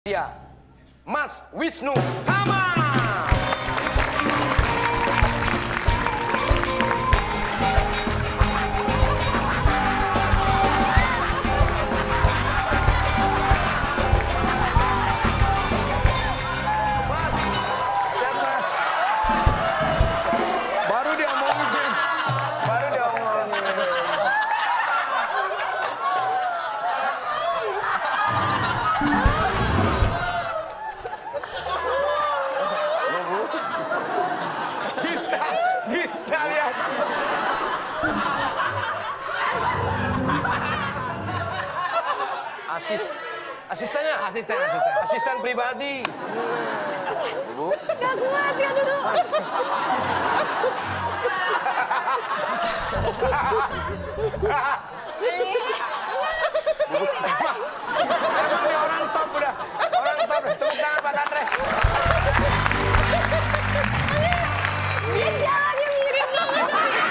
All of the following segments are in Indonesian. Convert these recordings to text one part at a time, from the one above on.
Dia Mas Wisnu Tama. Asisten pribadi. Bu. Gak kuat ya dulu. Emang dia orang top udah. Orang top. Tepuk tangan Pak Tatre. Dia jalannya mirip banget.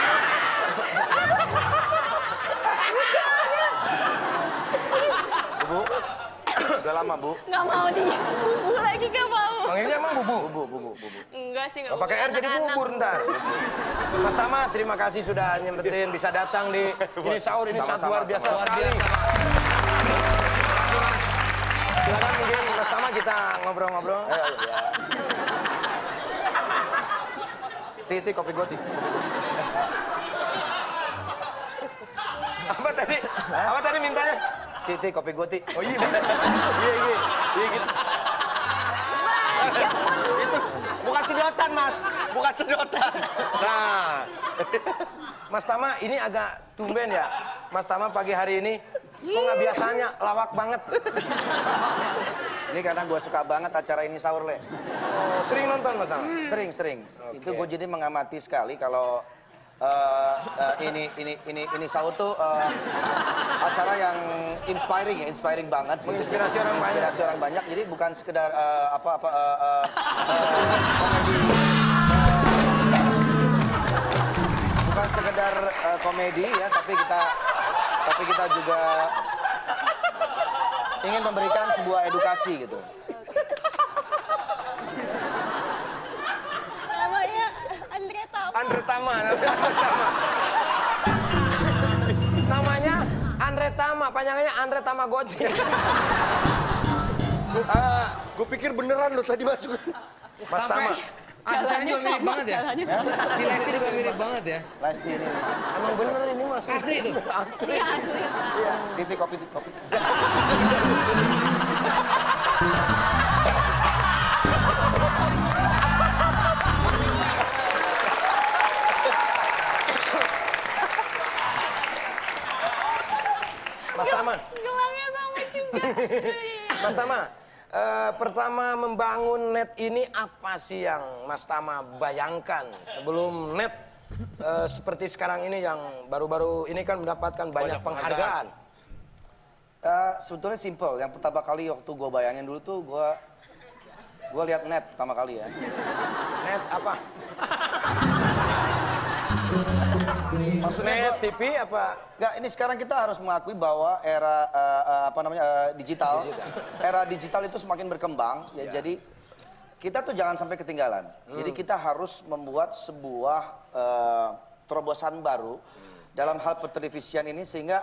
Bu. Udah lama, Bu. Gak mau dia. Bubu lagi gak mau. Panggilnya emang bubu? Bubu. Enggak sih, gak Pakai R jadi bubur ntar. Mas Tama, terima kasih sudah nyempetin bisa datang di ini sahur ini sangat luar biasa sekali. Silakan mungkin Mas Tama kita ngobrol-ngobrol. Titi kopi goti. Apa tadi? Apa tadi mintanya? Titi kopi goti. Oh iya bener. Iya gitu. Itu bukan sedotan, Mas. Bukan sedotan. Nah, Mas Tama ini agak tumben ya. Mas Tama pagi hari ini kok nggak biasanya lawak banget. Ini karena gue suka banget acara ini sahur, Le. Oh, sering nonton Mas Tama? Sering. Oke. Itu gue jadi mengamati sekali kalau ini sahur tuh acara yang inspiring banget. Menginspirasi orang banyak. Menginspirasi orang banyak. Jadi bukan sekedar komedi. Bukan sekedar komedi ya, tapi kita juga ingin memberikan sebuah edukasi gitu. Namanya Andre Tama. Andre Tama. Namanya Andre Tama, panjangannya Andre Tamagotchi. Gue pikir beneran lo tadi masuk. Mas Tama. Jalannya juga mirip banget ya? Jalannya sama. Si Lesti juga mirip banget ya? Lesti ini. Emang bener ini Mas. Asli itu? Iya asli. Titi kopi. Mas Tama. Gelangnya sama juga. Mas Tama, pertama membangun net ini apa sih yang Mas Tama bayangkan sebelum net seperti sekarang ini yang baru-baru ini kan mendapatkan banyak penghargaan? Sebetulnya simple. Yang pertama kali waktu gue bayangin dulu tuh gue lihat net pertama kali ya. Net apa? Maksudnya Net TV apa? Nggak, ini sekarang kita harus mengakui bahwa era digital. Era digital itu semakin berkembang ya. Jadi kita tuh jangan sampai ketinggalan. Jadi kita harus membuat sebuah terobosan baru dalam hal pertelevisian ini sehingga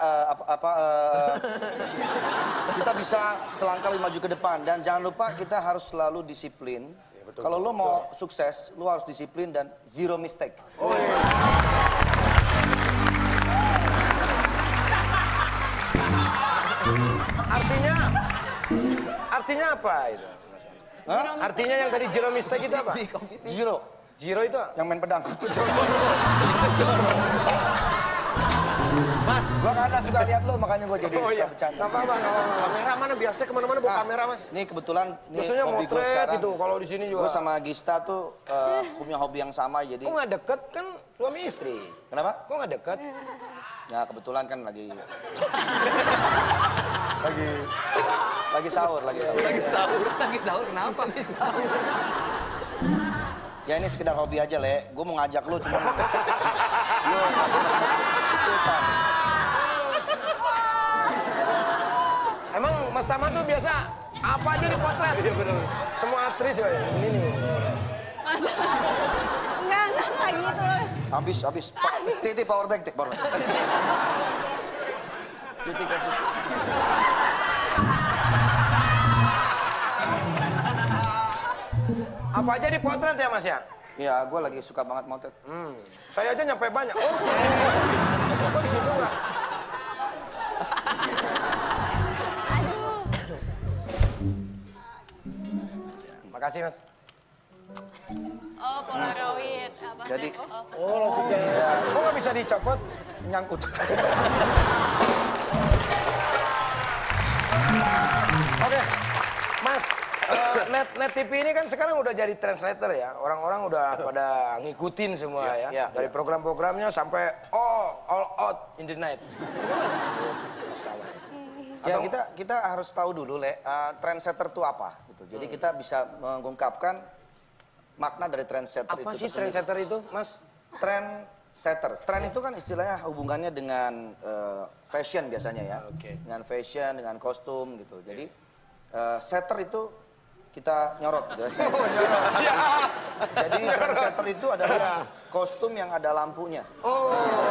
kita bisa selangkah lebih maju ke depan. Dan jangan lupa kita harus selalu disiplin. Kalau lo mau sukses, lo harus disiplin dan zero mistake. Oh, iya. Artinya apa itu? Hah? Artinya yang tadi zero mistake itu apa? Zero. Zero itu Yang main pedang. Mas, gua karena suka lihat lo makanya gua jadi suka bercanda. Nggak apa-apa. Kamera mana biasanya kemana-mana bawa kamera, Mas. Ini kebetulan Biasanya hobi gua motret sekarang. gitu, kalau di sini juga. Gua sama Gista tuh punya hobi yang sama jadi. Kok nggak deket kan suami istri? Kenapa? Kok nggak deket? Ya kebetulan kan lagi sahur. Lagi sahur, kenapa? Ya ini sekedar hobi aja, Le. Gue mau ngajak lu cuma lu Emang Mas Tama tuh biasa Apa aja dipotret? Iya benar. Semua aktris ya. Ini nih. Masa? Enggak gitu. Habis. Titi power bank, power bank. Apa aja dipotret ya Mas ya? Iya, gue lagi suka banget motret. Saya aja nyampe banyak. Oh, kok di situ nggak? Makasih Mas. Oh, Polaroid. Apa? Jadi, Oh, langsung ya. Kok nggak bisa dicopot? nyangkut. Oke, Mas. Net TV ini kan sekarang udah jadi translator ya. Orang-orang udah pada ngikutin semua ya. Iya. Dari program-programnya sampai all out in the night. Ya kita harus tahu dulu trendsetter itu apa gitu. Jadi kita bisa mengungkapkan makna dari trendsetter Apa itu. sih trendsetter itu, Mas? Trendsetter. Trend itu kan istilahnya hubungannya dengan fashion biasanya ya. Oke. Dengan fashion, dengan kostum gitu. Jadi setter itu kita nyorot gitu ya. Jadi trendsetter itu adalah kostum yang ada lampunya. Oh.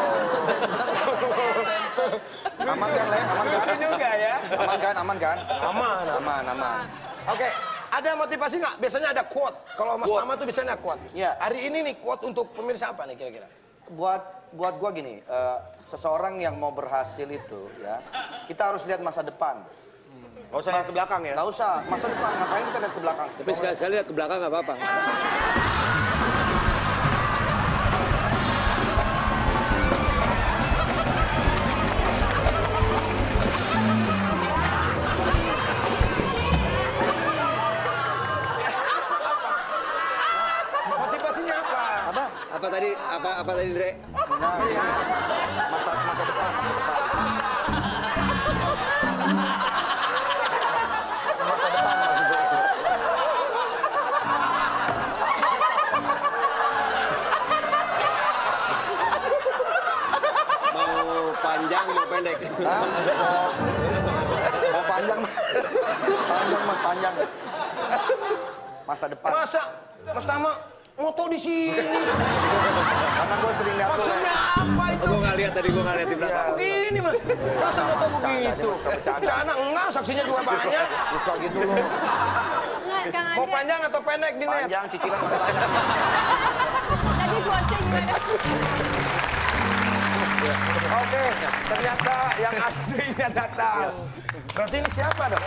Aman kan, Le? Aman kan? Lucu juga ya. Aman kan? Aman. Oke, ada motivasi nggak? Biasanya ada quote. Kalau Mas Tama tuh biasanya quote. Iya. Hari ini nih quote untuk pemirsa apa nih kira-kira? Buat gua gini, seseorang yang mau berhasil itu ya, kita harus lihat masa depan. Gak usah lihat ke belakang ya? Nggak usah, masa depan, ngapain kita lihat ke belakang? Tapi sekali-sekali lihat ke belakang nggak apa-apa. Motivasinya apa? Apa tadi, Dre? Nah, ya, masa depan. Masa depan maksudnya. Mau panjang, mau pendek? Hah? Mau panjang, panjang. Masa depan. Masa Mas Tama moto di sini? Karena gue sering lihat tuh. Maksudnya apa itu? Gue nggak lihat tadi, gue nggak lihat di belakang. Begini Mas, masa moto begitu? dia suka bercanda. Bercanda enggak, saksinya juga banyak. Bisa gitu loh. Enggak, Kang Mau Andre. panjang atau pendek di net? Panjang, cicilan masih banyak. Tadi quotes-nya gimana? Oke, ternyata yang aslinya datang. Berarti ini siapa dong?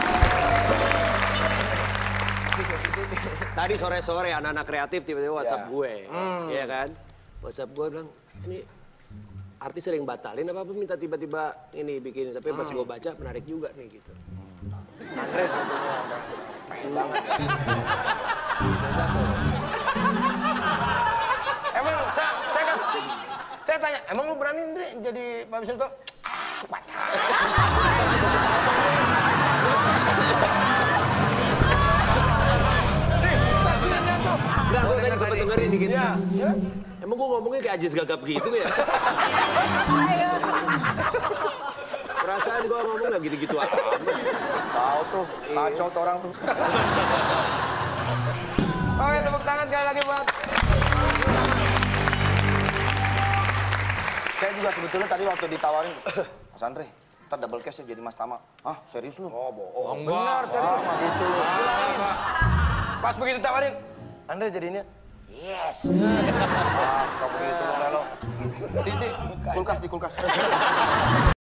Tadi sore-sore anak-anak kreatif tiba-tiba WhatsApp gue, iya kan? WhatsApp gue bilang, ini artis sering batalin apa minta tiba-tiba ini bikin, tapi pas gue baca menarik juga nih gitu. Andre sebetulnya pengen banget. Emang saya tanya, emang lu berani Andre jadi Pak Wisnu? Patah. Enggak, gue kan sempat dengerin dikit. Iya. Emang gue ngomongnya kayak Ajis Gagap gitu ya? Perasaan gue ngomong gak gitu-gitu amat. Tahu tuh, kacau tuh orang tuh. Oke, tepuk tangan sekali lagi buat. Saya juga sebetulnya tadi waktu ditawarin, Mas Andre, ntar double cash ya jadi Mas Tama. Hah, serius lu? Oh, bohong. Enggak. Benar, serius. Gitu loh. Pas begitu tawarin, Andre jadinya yes. Ah, suka begitu loh, Lelo. Titi, kulkas di kulkas.